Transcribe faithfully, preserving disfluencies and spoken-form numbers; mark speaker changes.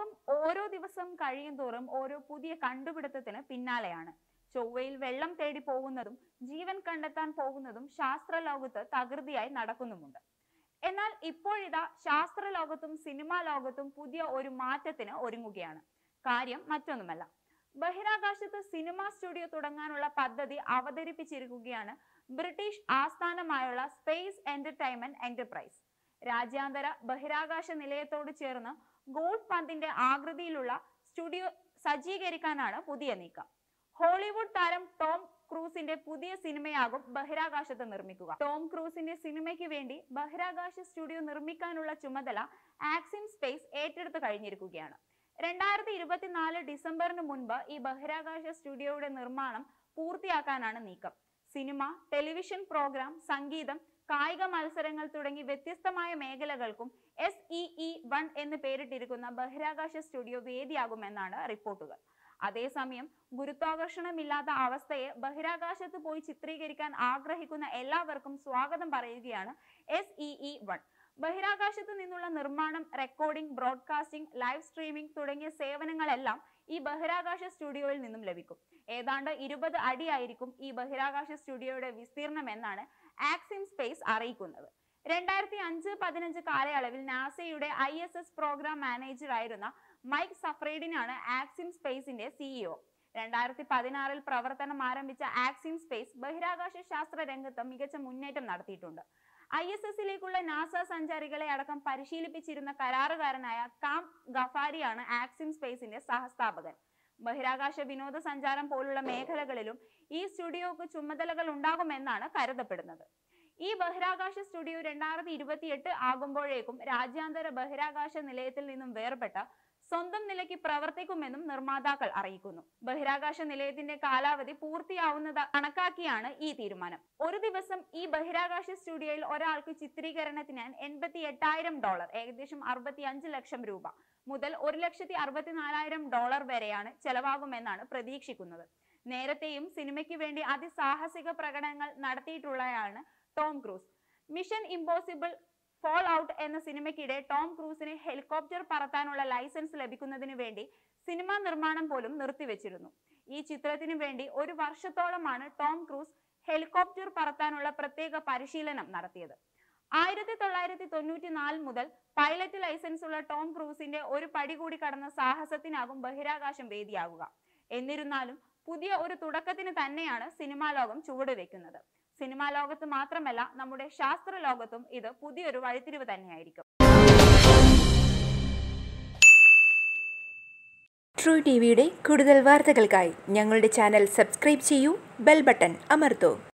Speaker 1: ലോകം ഓരോ ദിവസം കഴിയുന്തോറും ഓരോ പുതിയ കണ്ടുപിടുത്തത്തിന് പിന്നാലെയാണ്. ചൊവ്വയിൽ വെള്ളം തേടി പോകുന്നതും ജീവൻ കണ്ടെത്താൻ പോകുന്നതും ശാസ്ത്ര ലോകത്ത് തകൃതിയായി നടക്കുന്നുമുണ്ട്. എന്നാൽ ഇപ്പോഴിതാ ശാസ്ത്ര ലോകത്തും സിനിമാ ലോകത്തും പുതിയ ഒരു മാറ്റത്തിന് ഒരുങ്ങുകയാണ്. കാര്യം മറ്റൊന്നുമല്ല, ബഹിരാകാശത്ത് സിനിമാ സ്റ്റുഡിയോ തുടങ്ങാനുള്ള പദ്ധതി അവതരിപ്പിച്ചിരിക്കുകയാണ് ബ്രിട്ടീഷ് ആസ്ഥാനമായുള്ള സ്പേസ് എന്റർടൈൻമെന്റ് എന്റർപ്രൈസ്. രാജ്യാന്തര ബഹിരാകാശ നിലയത്തോട് ചേർന്ന് ഗോൾഫ് പന്തിന്റെ ആകൃതിയിലുള്ള സ്റ്റുഡിയോ സജ്ജീകരിക്കാനാണ് പുതിയ നീക്കം. ഹോളിവുഡ് താരം ടോം ക്രൂസിന്റെ പുതിയ സിനിമയാകും ബഹിരാകാശത്ത് നിർമ്മിക്കുക. ടോം ക്രൂസിന്റെ സിനിമയ്ക്ക് വേണ്ടി ബഹിരാകാശ സ്റ്റുഡിയോ നിർമ്മിക്കാനുള്ള ചുമതല ആക്സിം സ്പേസ് ഏറ്റെടുത്തു കഴിഞ്ഞിരിക്കുകയാണ്. രണ്ടായിരത്തി ഇരുപത്തിനാല് ഡിസംബറിന് മുൻപ് ഈ ബഹിരാകാശ സ്റ്റുഡിയോയുടെ നിർമ്മാണം പൂർത്തിയാക്കാനാണ് നീക്കം. സിനിമ, ടെലിവിഷൻ പ്രോഗ്രാം, സംഗീതം, കായിക മത്സരങ്ങൾ തുടങ്ങി വ്യത്യസ്തമായ മേഖലകൾക്കും എസ് ഇ ഇ വൺ എന്ന് പേരിട്ടിരിക്കുന്ന ബഹിരാകാശ സ്റ്റുഡിയോ വേദിയാകുമെന്നാണ് റിപ്പോർട്ടുകൾ. അതേസമയം ഗുരുത്വാകർഷണമില്ലാത്ത അവസ്ഥയെ ബഹിരാകാശത്ത് പോയി ചിത്രീകരിക്കാൻ ആഗ്രഹിക്കുന്ന എല്ലാവർക്കും സ്വാഗതം പറയുകയാണ് എസ് ഇ ഇ വൺ. ബഹിരാകാശത്ത് നിന്നുള്ള നിർമ്മാണം, റെക്കോർഡിംഗ്, ബ്രോഡ്കാസ്റ്റിംഗ്, ലൈവ് സ്ട്രീമിംഗ് തുടങ്ങിയ സേവനങ്ങളെല്ലാം ഈ ബഹിരാകാശ സ്റ്റുഡിയോയിൽ നിന്നും ലഭിക്കും. ഏതാണ്ട് ഇരുപത് അടിയായിരിക്കും ഈ ബഹിരാകാശ സ്റ്റുഡിയോയുടെ വിസ്തീർണം എന്നാണ് ആക്സിം സ്പേസ് അറിയിക്കുന്നത്. രണ്ടായിരത്തി അഞ്ച് പതിനഞ്ച് കാലയളവിൽ നാസയുടെ I S S programme manager ആയിരുന്ന മൈക്ക് സഫ്രേഡിനാണ് ആക്സിം സ്പേസിന്റെ സിഇഒ. രണ്ടായിരത്തി പതിനാറിൽ പ്രവർത്തനം ആരംഭിച്ച ആക്സിം സ്പേസ് ബഹിരാകാശ ശാസ്ത്ര രംഗത്ത് മികച്ച മുന്നേറ്റം നടത്തിയിട്ടുണ്ട്. ഐ എസ് എസിലേക്കുള്ള നാസ സഞ്ചാരികളെ അടക്കം പരിശീലിപ്പിച്ചിരുന്ന കരാറുകാരനായ കാം ഗഫാരിയാണ് ആക്സിം സ്പേസിന്റെ സഹസ്ഥാപകൻ. ബഹിരാകാശ വിനോദസഞ്ചാരം പോലുള്ള മേഖലകളിലും ഈ സ്റ്റുഡിയോക്ക് ചുമതലകൾ ഉണ്ടാകുമെന്നാണ് കരുതപ്പെടുന്നത്. ഈ ബഹിരാകാശ സ്റ്റുഡിയോ രണ്ടായിരത്തി ഇരുപത്തി എട്ട് ആകുമ്പോഴേക്കും രാജ്യാന്തര ബഹിരാകാശ നിലയത്തിൽ നിന്നും വേർപെട്ട സ്വന്തം നിലയ്ക്ക് പ്രവർത്തിക്കുമെന്നും നിർമ്മാതാക്കൾ അറിയിക്കുന്നു. ബഹിരാകാശ നിലയത്തിന്റെ കാലാവധി പൂർത്തിയാവുന്നത് കണക്കാക്കിയാണ് ഈ തീരുമാനം. ഒരു ദിവസം ഈ ബഹിരാകാശ സ്റ്റുഡിയോയിൽ ഒരാൾക്ക് ചിത്രീകരണത്തിന് എൺപത്തി എട്ടായിരം ഡോളർ ഏകദേശം അറുപത്തി അഞ്ച് ലക്ഷം രൂപ മുതൽ ഒരു ലക്ഷത്തി അറുപത്തിനാലായിരം ഡോളർ വരെയാണ് ചെലവാകുമെന്നാണ് പ്രതീക്ഷിക്കുന്നത്. നേരത്തെയും സിനിമയ്ക്ക് വേണ്ടി അതിസാഹസിക പ്രകടനങ്ങൾ നടത്തിയിട്ടുള്ളയാണ് Tom Cruise. Mission Impossible Fallout എന്ന സിനിമയ്ക്കിടെ ടോം ക്രൂസിന് ഹെലികോപ്റ്റർ പറത്താനുള്ള ലൈസൻസ് ലഭിക്കുന്നതിന് വേണ്ടി സിനിമാ നിർമ്മാണം പോലും നിർത്തിവെച്ചിരുന്നു. ഈ ചിത്രത്തിന് വേണ്ടി ഒരു വർഷത്തോളമാണ് ടോം ക്രൂസ് ഹെലികോപ്റ്റർ പറത്താനുള്ള പ്രത്യേക പരിശീലനം നടത്തിയത്. ആയിരത്തി തൊള്ളായിരത്തി തൊണ്ണൂറ്റി നാല് മുതൽ പൈലറ്റ് ലൈസൻസ് ഉള്ള ടോം ക്രൂസിന്റെ ഒരു പടി കൂടി കടന്ന സാഹസത്തിനാകും ബഹിരാകാശം വേദിയാകുക. എന്നിരുന്നാലും പുതിയ ഒരു തുടക്കത്തിന് തന്നെയാണ് സിനിമാ ലോകം ചുവടുവെക്കുന്നത്. സിനിമാ ലോകത്ത് മാത്രമല്ല, നമ്മുടെ ശാസ്ത്ര ലോകത്തും ഇത് പുതിയൊരു വഴിത്തിരിവ് തന്നെയായിരിക്കും.
Speaker 2: ട്രൂ ടിവിയുടെ കൂടുതൽ വാർത്തകൾക്കായി ഞങ്ങളുടെ ചാനൽ സബ്സ്ക്രൈബ് ചെയ്യൂ, ബെൽ ബട്ടൺ അമർത്തൂ.